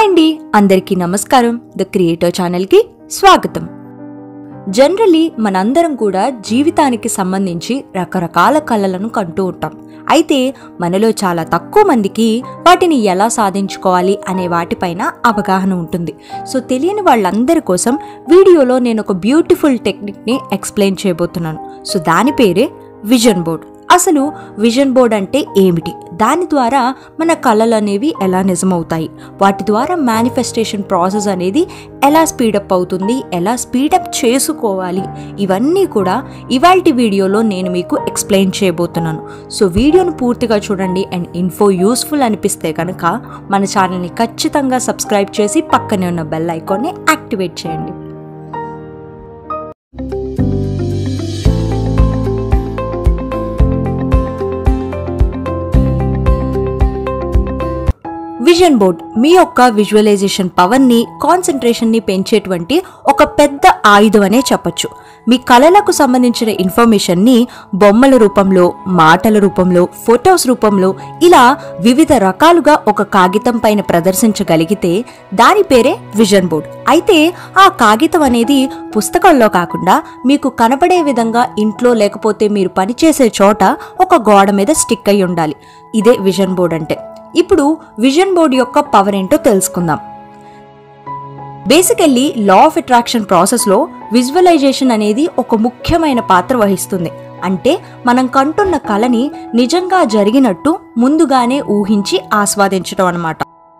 Hi అండి, అందరికీ నమస్కారం. ద క్రియేటర్ ఛానల్కి స్వాగతం. జనరల్లీ మనందరం కూడా జీవితానికి సంబంధించి రకరకాల కలలను కంటూ ఉంటాం. అయితే మనలో చాలా తక్కువ మందికి వాటిని ఎలా సాధించుకోవాలి అనే వాటిపైన అవగాహన ఉంటుంది. సో తెలియని వాళ్ళందరి కోసం వీడియోలో నేను ఒక బ్యూటిఫుల్ టెక్నిక్ని ఎక్స్ప్లెయిన్ చేయబోతున్నాను. సో దాని పేరే విజన్ బోర్డ్. అసలు విజన్ బోర్డ్ అంటే ఏమిటి, దాని ద్వారా మన కళలు అనేవి ఎలా నిజమవుతాయి, వాటి ద్వారా మేనిఫెస్టేషన్ ప్రాసెస్ అనేది ఎలా స్పీడప్ అవుతుంది, ఎలా స్పీడప్ చేసుకోవాలి, ఇవన్నీ కూడా ఇవాల్టి వీడియోలో నేను మీకు ఎక్స్ప్లెయిన్ చేయబోతున్నాను. సో వీడియోను పూర్తిగా చూడండి. అండ్ ఇన్ఫో యూస్ఫుల్ అనిపిస్తే కనుక మన ఛానల్ని ఖచ్చితంగా సబ్స్క్రైబ్ చేసి పక్కనే ఉన్న బెల్ ఐకాన్ని యాక్టివేట్ చేయండి. విజన్ బోర్డ్ మీ యొక్క విజువలైజేషన్ పవర్ని, కాన్సన్ట్రేషన్ని పెంచేటువంటి ఒక పెద్ద ఆయుధం అనే చెప్పొచ్చు. మీ కళలకు సంబంధించిన ఇన్ఫర్మేషన్ని బొమ్మల రూపంలో, మాటల రూపంలో, ఫొటోస్ రూపంలో ఇలా వివిధ రకాలుగా ఒక కాగితం పైన ప్రదర్శించగలిగితే దాని పేరే విజన్ బోర్డ్. అయితే ఆ కాగితం అనేది పుస్తకంలో కాకుండా మీకు కనపడే విధంగా ఇంట్లో లేకపోతే మీరు పనిచేసే చోట ఒక గోడ మీద స్టిక్ అయి ఉండాలి. ఇదే విజన్ బోర్డ్ అంటే. ఇప్పుడు విజన్ బోర్డ్ యొక్క పవర్ ఏంటో తెలుసుకుందాం. బేసికల్లీ లా ఆఫ్ అట్రాక్షన్ ప్రాసెస్లో విజువలైజేషన్ అనేది ఒక ముఖ్యమైన పాత్ర వహిస్తుంది. అంటే మనం కంటున్న కళని నిజంగా జరిగినట్టు ముందుగానే ఊహించి ఆస్వాదించడం అన్నమాట.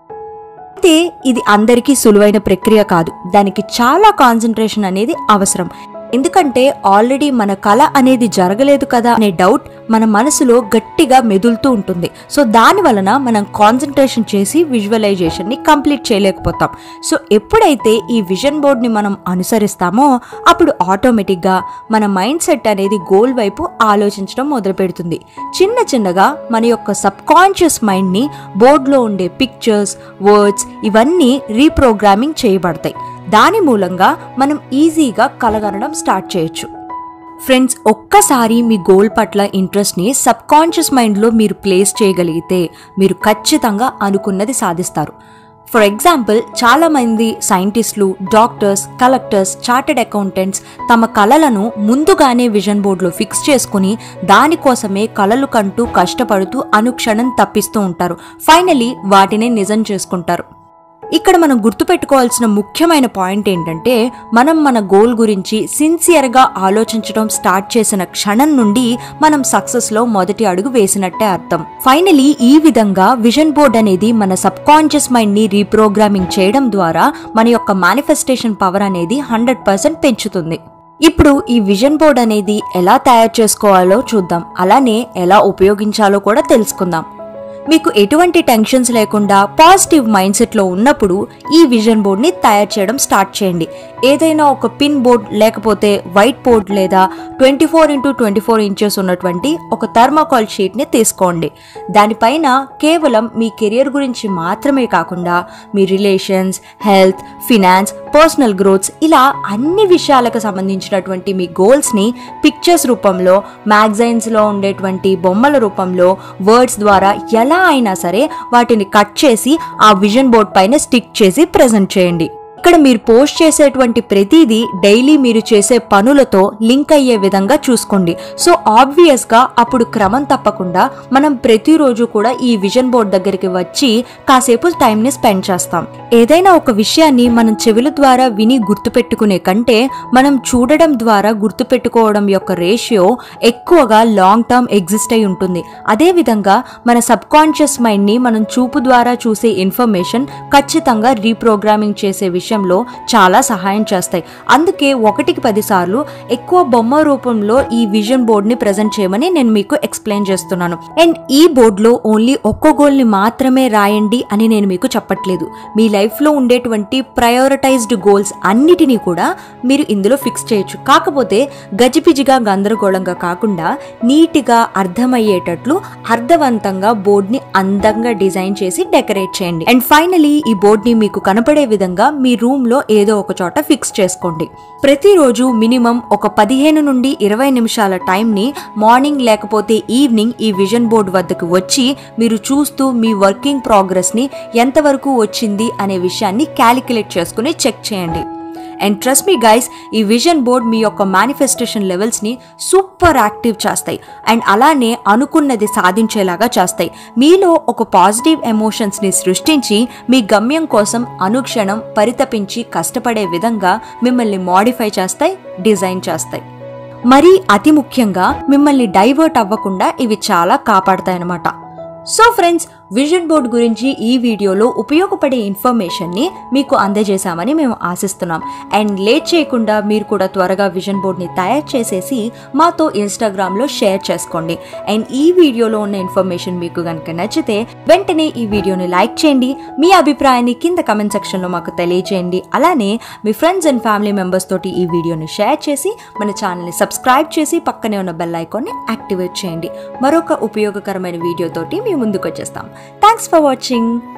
అయితే ఇది అందరికీ సులువైన ప్రక్రియ కాదు. దానికి చాలా కాన్సన్ట్రేషన్ అనేది అవసరం. ఎందుకంటే ఆల్రెడీ మన కళ అనేది జరగలేదు కదా అనే డౌట్ మన మనసులో గట్టిగా మెదులుతూ ఉంటుంది. సో దాని వలన మనం కాన్సన్ట్రేషన్ చేసి విజువలైజేషన్ని కంప్లీట్ చేయలేకపోతాం. సో ఎప్పుడైతే ఈ విజన్ బోర్డ్ని మనం అనుసరిస్తామో అప్పుడు ఆటోమేటిక్గా మన మైండ్ సెట్ అనేది గోల్ వైపు ఆలోచించడం మొదలు పెడుతుంది. చిన్న చిన్నగా మన యొక్క సబ్ కాన్షియస్ మైండ్ని బోర్డులో ఉండే పిక్చర్స్, వర్డ్స్ ఇవన్నీ రీప్రోగ్రామింగ్ చేయబడతాయి. దాని మూలంగా మనం ఈజీగా కలగనడం స్టార్ట్ చేయొచ్చు. ఫ్రెండ్స్, ఒక్కసారి మీ గోల్ పట్ల ఇంట్రెస్ట్ని సబ్ కాన్షియస్ మైండ్లో మీరు ప్లేస్ చేయగలిగితే మీరు ఖచ్చితంగా అనుకున్నది సాధిస్తారు. ఫర్ ఎగ్జాంపుల్, చాలామంది సైంటిస్టులు, డాక్టర్స్, కలెక్టర్స్, చార్టెడ్ అకౌంటెంట్స్ తమ కళలను ముందుగానే విజన్ బోర్డులో ఫిక్స్ చేసుకుని దానికోసమే కళలు కంటూ కష్టపడుతూ అనుక్షణం తప్పిస్తూ ఉంటారు. ఫైనలీ వాటిని నిజం చేసుకుంటారు. ఇక్కడ మనం గుర్తుపెట్టుకోవాల్సిన ముఖ్యమైన పాయింట్ ఏంటంటే మనం మన గోల్ గురించి సిన్సియర్గా ఆలోచించడం స్టార్ట్ చేసిన క్షణం నుండి మనం సక్సెస్లో మొదటి అడుగు వేసినట్టే అర్థం. ఫైనలీ ఈ విధంగా విజన్ బోర్డ్ అనేది మన సబ్ కాన్షియస్ మైండ్ని రీప్రోగ్రామింగ్ చేయడం ద్వారా మన యొక్క మేనిఫెస్టేషన్ పవర్ అనేది 100% పెంచుతుంది. ఇప్పుడు ఈ విజన్ బోర్డ్ అనేది ఎలా తయారు చేసుకోవాలో చూద్దాం. అలానే ఎలా ఉపయోగించాలో కూడా తెలుసుకుందాం. మీకు ఎటువంటి టెన్షన్స్ లేకుండా పాజిటివ్ మైండ్ సెట్లో ఉన్నప్పుడు ఈ విజన్ బోర్డ్ని తయారు చేయడం స్టార్ట్ చేయండి. ఏదైనా ఒక పిన్ బోర్డ్ లేకపోతే వైట్ బోర్డ్ లేదా 24x24 ఇంచెస్ ఉన్నటువంటి ఒక థర్మాకోల్ షీట్ని తీసుకోండి. దానిపైన కేవలం మీ కెరియర్ గురించి మాత్రమే కాకుండా మీ relations, health, finance, personal growths ఇలా అన్ని విషయాలకు సంబంధించినటువంటి మీ గోల్స్ని పిక్చర్స్ రూపంలో, మ్యాగజైన్స్లో ఉండేటువంటి బొమ్మల రూపంలో, వర్డ్స్ ద్వారా ఎలా అయినా సరే వాటిని కట్ చేసి ఆ విజన్ బోర్డ్ పైన స్టిక్ చేసి ప్రెజెంట్ చేయండి. ఇక్కడ మీరు పోస్ట్ చేసేటువంటి ప్రతిదీ డైలీ మీరు చేసే పనులతో లింక్ అయ్యే విధంగా చూసుకోండి. సో ఆబ్వియస్గా అప్పుడు క్రమం తప్పకుండా మనం ప్రతిరోజు కూడా ఈ విజన్ బోర్డ్ దగ్గరికి వచ్చి కాసేపు టైంని స్పెండ్ చేస్తాం. ఏదైనా ఒక విషయాన్ని మనం చెవుల ద్వారా విని గుర్తుపెట్టుకునే కంటే మనం చూడడం ద్వారా గుర్తుపెట్టుకోవడం యొక్క రేషియో ఎక్కువగా లాంగ్ టర్మ్ ఎగ్జిస్ట్ అయి ఉంటుంది. అదేవిధంగా మన సబ్ కాన్షియస్ మైండ్ని మనం చూపు ద్వారా చూసే ఇన్ఫర్మేషన్ ఖచ్చితంగా రీప్రోగ్రామింగ్ చేసే విషయంలో చాలా సహాయం చేస్తాయి. అందుకే 1కి 10 సార్లు ఎక్కువ బొమ్మ రూపంలో ఈ విజన్ బోర్డ్ ని ప్రెజెంట్ చేయమని నేను మీకు ఎక్స్ప్లెయిన్ చేస్తున్నాను. అండ్ ఈ బోర్డ్ లో ఓన్లీ ఒక్కో గోల్ ని మాత్రమే రాయండి అని నేను మీకు చెప్పట్లేదు. మీ లైఫ్ లో ఉండేటువంటి ప్రయారిటైజ్డ్ గోల్స్ అన్నిటినీ కూడా మీరు ఇందులో ఫిక్స్ చేయొచ్చు. కాకపోతే గజిబిజిగా గందరగోళంగా కాకుండా నీట్గా అర్థమయ్యేటట్లు అర్థవంతంగా బోర్డ్ ని అందంగా డిజైన్ చేసి డెకరేట్ చేయండి. అండ్ ఫైనలీ ఈ బోర్డ్ ని మీకు కనపడే విధంగా మీ రూమ్లో ఏదో ఒక చోట ఫిక్స్ చేసుకోండి. ప్రతిరోజు మినిమం ఒక 15 నుండి 20 నిమిషాల టైంని మార్నింగ్ లేకపోతే ఈవినింగ్ ఈ విజన్ బోర్డ్ వద్దకు వచ్చి మీరు చూస్తూ మీ వర్కింగ్ ప్రోగ్రెస్ని ఎంతవరకు వచ్చింది అనే విషయాన్ని క్యాలిక్యులేట్ చేసుకుని చెక్ చేయండి. అండ్ ట్రస్ట్ మీ గైస్, ఈ విజన్ బోర్డ్ మీ యొక్క మేనిఫెస్టేషన్ లెవెల్స్ని సూపర్ యాక్టివ్ చేస్తాయి అండ్ అలానే అనుకున్నది సాధించేలాగా చేస్తాయి. మీలో ఒక పాజిటివ్ ఎమోషన్స్ని సృష్టించి మీ గమ్యం కోసం అనుక్షణం పరితపించి కష్టపడే విధంగా మిమ్మల్ని మోడిఫై చేస్తాయి, డిజైన్ చేస్తాయి. మరీ అతి ముఖ్యంగా మిమ్మల్ని డైవర్ట్ అవ్వకుండా ఇవి చాలా కాపాడతాయన్నమాట. సో ఫ్రెండ్స్, విజన్ బోర్డ్ గురించి ఈ వీడియోలో ఉపయోగపడే ఇన్ఫర్మేషన్ని మీకు అందజేశామని మేము ఆశిస్తున్నాం. అండ్ లేట్ చేయకుండా మీరు కూడా త్వరగా విజన్ బోర్డ్ని తయారు చేసేసి మాతో ఇన్స్టాగ్రామ్లో షేర్ చేసుకోండి. అండ్ ఈ వీడియోలో ఉన్న ఇన్ఫర్మేషన్ మీకు కనుక నచ్చితే వెంటనే ఈ వీడియోని లైక్ చేయండి, మీ అభిప్రాయాన్ని కింద కమెంట్ సెక్షన్లో మాకు తెలియజేయండి. అలానే మీ ఫ్రెండ్స్ అండ్ ఫ్యామిలీ మెంబర్స్ తోటి ఈ వీడియోని షేర్ చేసి మన ఛానల్ని సబ్స్క్రైబ్ చేసి పక్కనే ఉన్న బెల్ ఐకాన్ని యాక్టివేట్ చేయండి. మరొక ఉపయోగకరమైన వీడియోతోటి మీ ముందుకు వచ్చేస్తాం. Thanks for watching.